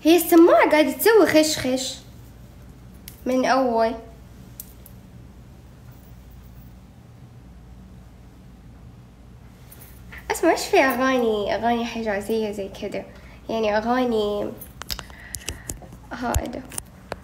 هي السماعة قاعدة تسوي خش خش من أول. اسمع، ايش في أغاني حجازية زي كده، يعني أغاني هذا،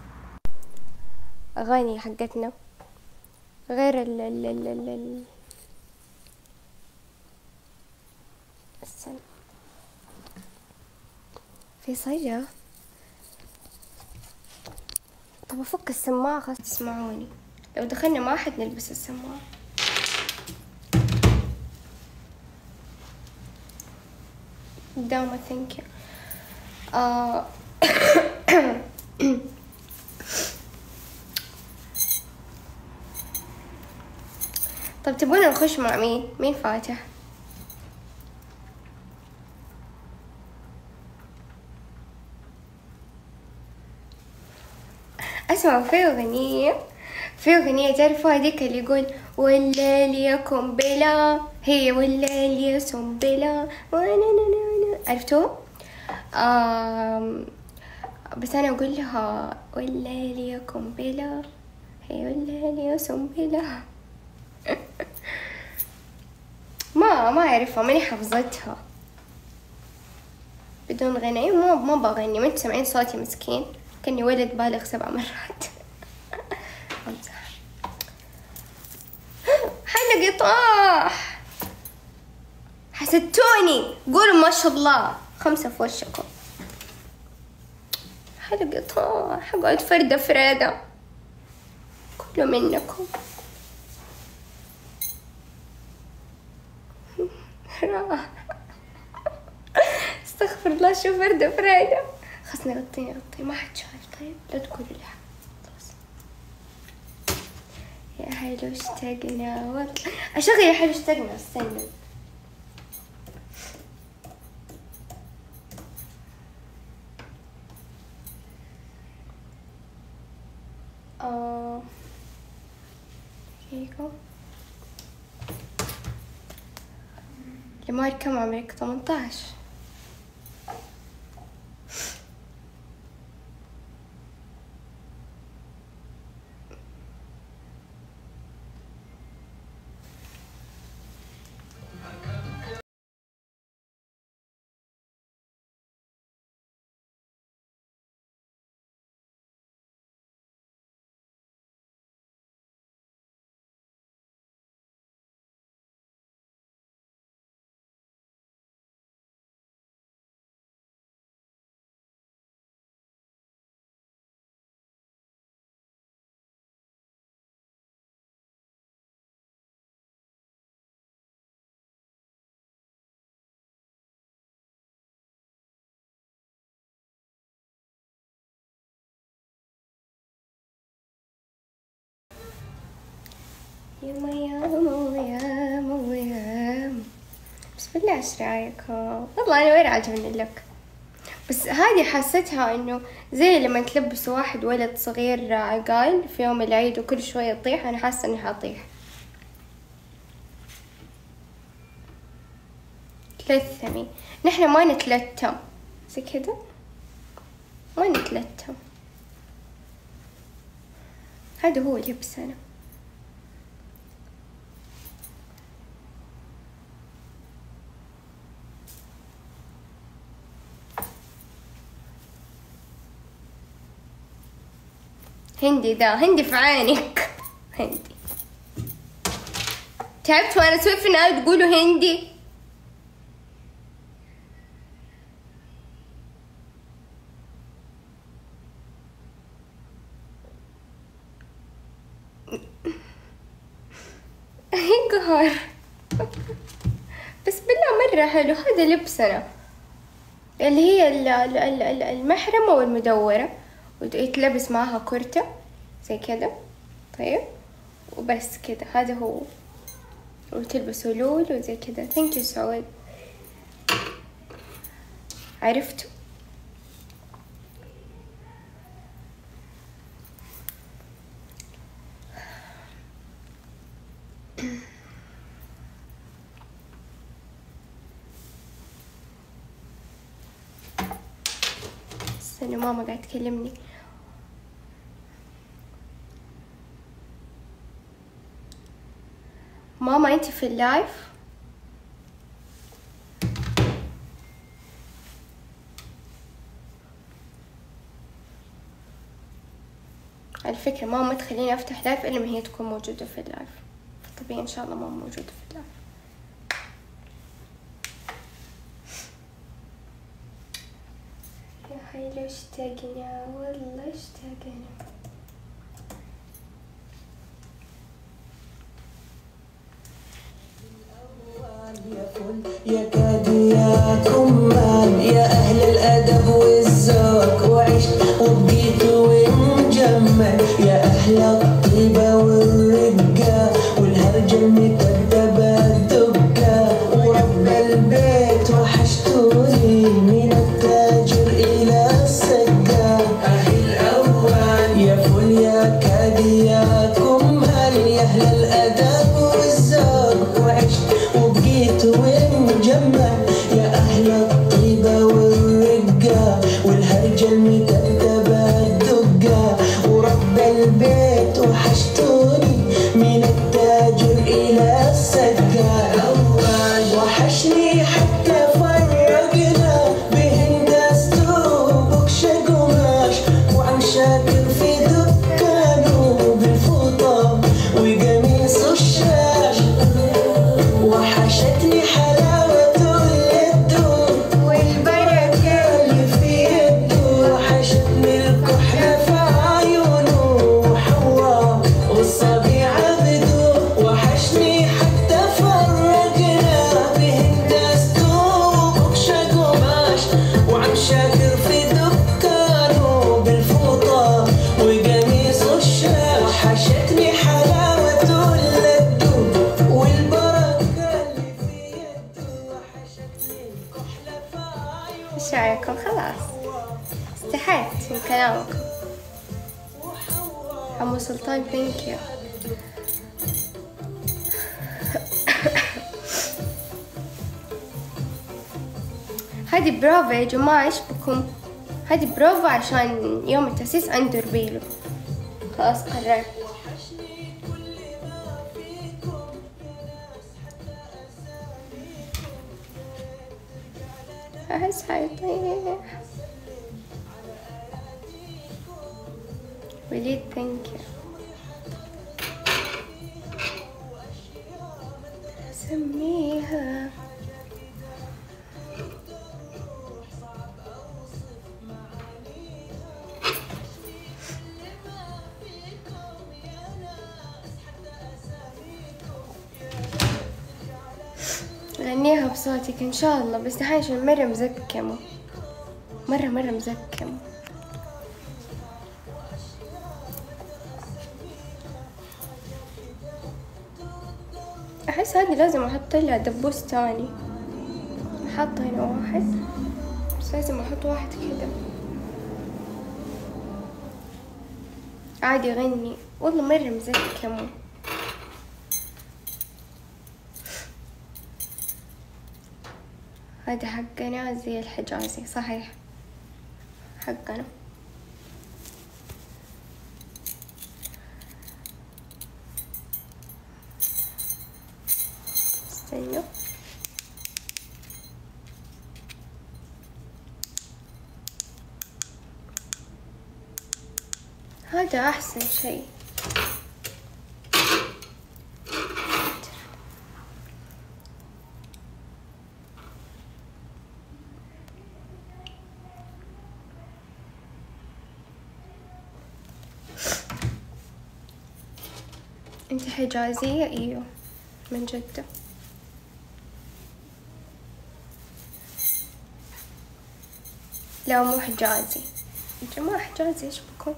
أغاني حقتنا غير استنى، في صيجة. طب أفك السماعة خلاص تسمعوني، لو دخلنا ما حد نلبس السماعة. قدامه ثانك يو. طب تبغون نخش مع مين فاتح؟ اسمعوا، في أغنية تعرفوا هذيك اللي يقول والليل يا قنبلة، هي والليل يا سنبلة، عرفتوا؟ بس أنا أقول لها والليل يا قنبلة، هي والليل يا سنبلة. ما أعرفها، ماني حافظتها بدون غنى. ما بغني، ما انتوا سامعين صوتي مسكين كأني ولد بالغ 7 مرات. امزح. حلقي طاح، حسدتوني، قولوا ما شاء الله 5 في وشكم. حلقي طاح، اقعد فردة فريدة كله منكم. راح استغفر الله، شو فردة فريدة. خلاص نغطيه ما حد شايف. طيب لا تقولوا لي حد. يا حلو اشتقنا والله. اشغل يا حلو اشتقنا، استنى. دقيقة. لمار كم عمرك؟ 18. يا مو بسم الله، ايش رايكم؟ والله انا وين عاجبني اللوك، بس هذه حسيتها انه زي لما تلبسوا واحد ولد صغير عقال في يوم العيد وكل شوية يطيح. انا حاسة اني حطيح. تلثمي، نحن ما نتلتم زي كده، ما نتلتم. هذا هو لبسنا. هندي ذا، هندي في عينك. هندي. تعبت وانا اسوي في النهاية تقولوا هندي. قهر. بس بالله مرة حلو هذا لبسنا، اللي هي المحرمة والمدورة، ويتلبس معها كرتة زي كده. طيب وبس كده، هذا هو. وتلبسوا لول وزي كده. ثانك يو سعود. عرفتوا؟ استنى ماما قاعد تكلمني. ماما انتي في اللايف؟ على فكرة ماما ما تخليني افتح لايف الا ما هي تكون موجودة في اللايف، فطبيعي ان شاء الله ماما موجودة في اللايف. يا حيلو اشتقنا والله اشتقنا. يا كادياكم مان يا أهل الأدب والذوق، وعشت وبقيت ومجمل يا أهل الطيبة والرقة والهرجة المكذبة الدقة، ورب البيت وحشتوني من التاجر إلى السقا. أهل الأول يا فل يا كادياكم مان يا أهل الأدب والذوق، وعشت وبقيت ومجمل يا أهل الطيبة والرقة والهرجة المكذبة الدقة، ورب البيت وحشتوني من التاجر إلى السقا. وحشني حتى فرقنا بهندسته بكشة قماش، وعم شاكر في دكانه بالفوطة وقميص الشاش. وحشتني حلاوة اليدو والبركة اللي في يده، وحشتني الكحلة في عيونه وحوا والصبي عبده. وحشني حتى فرقنا بهندسته وبكشة قماش، وعم شاكر في دكانه بالفوطة وقميص الشاش. وحشتني حلاوة اليدو والبركة اللي في يده، وحشتني الكحلة في عيونه. ايش رايكم؟ خلاص استحيت من كلامكم. عمو سلطان ثانك يو. هذه بروفا يا جماعة، ايش بكم؟ هذه بروفا عشان يوم التأسيس أندر بيلو. خلاص قررت. أحس حيطيح. وليد ثانك يو. سميها غنيها بصوتك ان شاء الله، بس دحين عشان مرة مزكمة، مرة مزكمة. احس هذه لازم احط لها دبوس تاني. حاطة هنا واحد، بس لازم احط واحد كده. عادي غني والله مرة مزكمة. هذا حقنا زي الحجازي صحيح، حقنا. استنوا هذا احسن شيء. انت حجازية؟ ايوه من جدة. لا مو حجازي يا جماعة، حجازي ايش بكم؟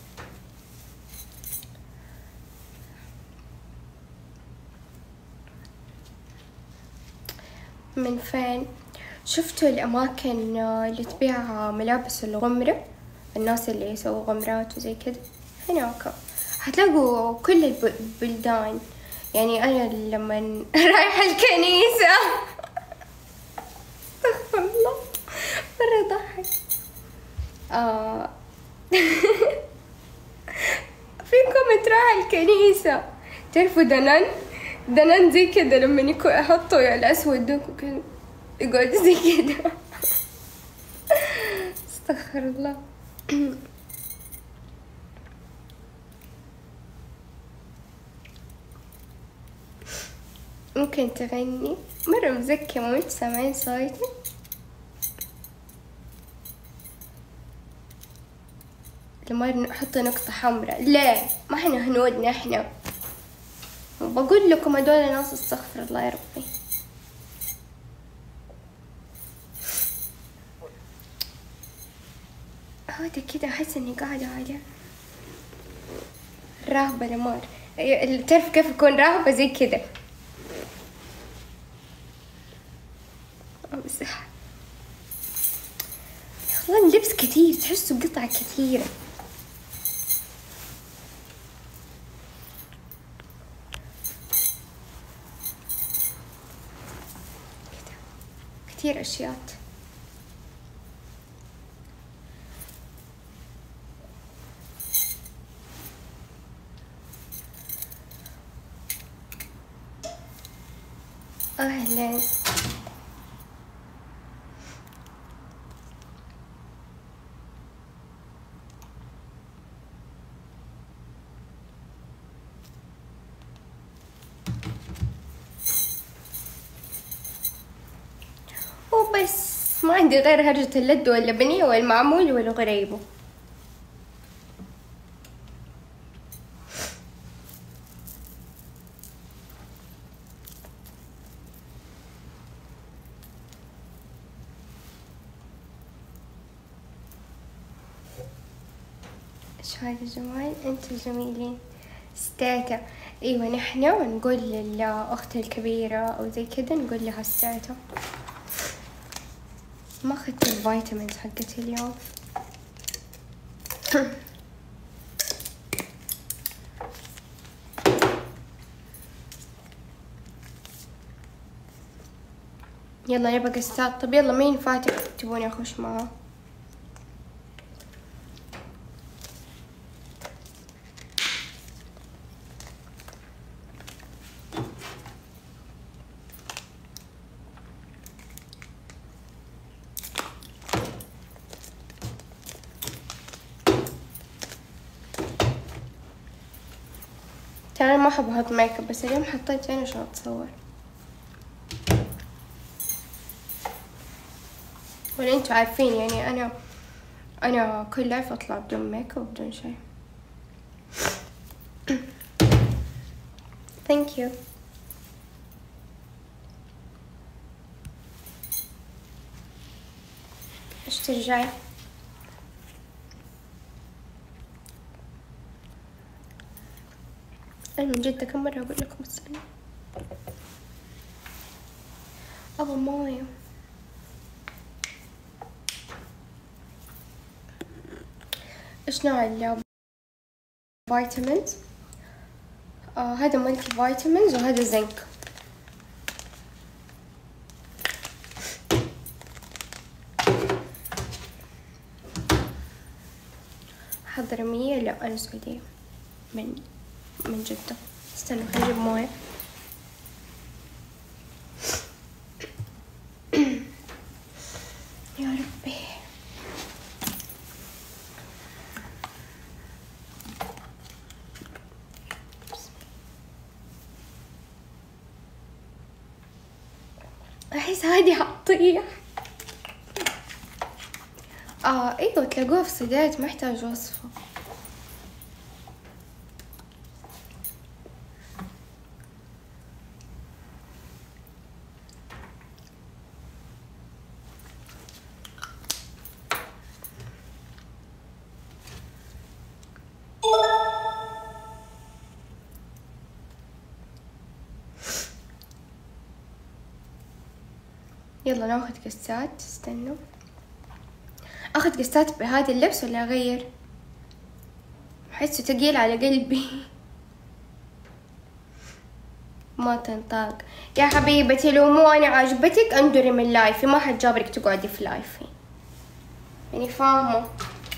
من فين؟ شفتوا الأماكن اللي تبيع ملابس الغمرة، الناس اللي يسووا غمرات وزي كده؟ هناك هتلاقوا كل البلدان. يعني أنا لما رايحة الكنيسة استغفر الله مرة ضحك. آه. في كومنت راح الكنيسة، تعرفوا دنان زي كده لما يكون أحطه الأسود دوك وكده يقعد زي كده. استغفر الله. ممكن تغني مرة مزكية ما انت سامعين صوتي؟ لما نحط نقطة حمراء، لا ما احنا هنودنا احنا، بقول لكم هدول ناس استغفر الله يا ربي. هذا كده احس اني قاعدة على راهبة لمار، تعرف كيف اكون راهبة زي كده. امسح والله اللبس كتير، تحسوا قطع كثيرة. كده كتير اشياء. اهلا. وبس ما عندي غير هرجة اللد واللبنية والمعمول والغريبه. ايش هذا جمال، انتوا جميلين ستاتا. ايوه نحن نقول للاخت الكبيرة او زي كده نقول لها ستاتا. ما اخذت الفيتامينز حقتي اليوم. يلا نبقى ستات. طب يلا مين فاتح تبوني اخش معاه؟ ترى ما احب احط ميك اب، بس اليوم حطيت عين عشان اتصور. ولا انتوا عارفين يعني انا كل لايف اطلع بدون ميك اب بدون شيء. ثانك يو. ايش ترجعي؟ أنا من جد كم مرة أقول لكم السلام. أبغى موية. إيش نوع الفيتامينز؟ هذا ملتي فيتامينز وهذا زنك. حضرمية؟ لا أنا سعودية من جدة. استنوا خلينا نجيب موية. يا ربي أحس هادي حطيح. ايوه تلاقوها في صيدليات، ما يحتاج وصفة. يلا ناخذ قسات. استنوا اخذ قسات بهذا اللبس ولا اغير؟ احسه ثقيل على قلبي. ما تنطاق يا حبيبتي، لو مو انا عاجبتك اندري من لايفي، ما حد جابرك تقعدي في لايفي، يعني فاهمه.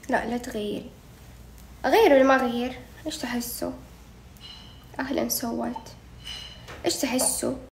لا تغيري. اغير ولا ما اغير؟ ايش تحسوا؟ اهلا سوات، ايش تحسوا؟